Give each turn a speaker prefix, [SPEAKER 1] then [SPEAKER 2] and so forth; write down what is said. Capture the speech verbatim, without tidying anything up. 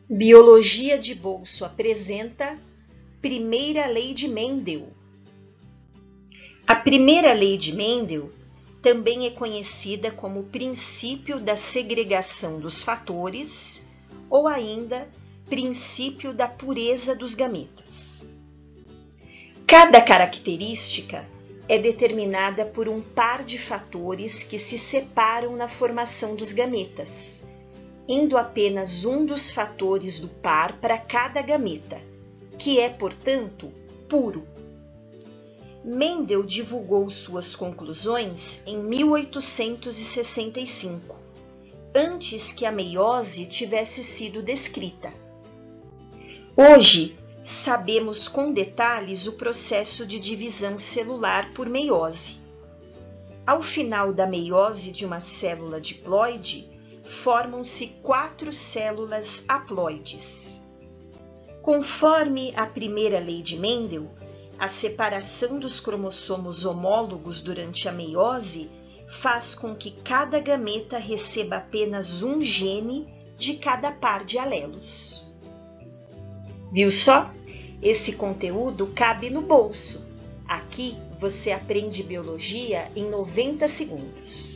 [SPEAKER 1] Biologia de Bolso apresenta Primeira Lei de Mendel. A Primeira Lei de Mendel também é conhecida como princípio da segregação dos fatores ou ainda princípio da pureza dos gametas. Cada característica é determinada por um par de fatores que se separam na formação dos gametas, indo apenas um dos fatores do par para cada gameta, que é, portanto, puro. Mendel divulgou suas conclusões em mil oitocentos e sessenta e cinco, antes que a meiose tivesse sido descrita. Hoje, sabemos com detalhes o processo de divisão celular por meiose. Ao final da meiose de uma célula diploide, formam-se quatro células haploides. Conforme a primeira lei de Mendel, a separação dos cromossomos homólogos durante a meiose faz com que cada gameta receba apenas um gene de cada par de alelos. Viu só? Esse conteúdo cabe no bolso. Aqui você aprende biologia em noventa segundos.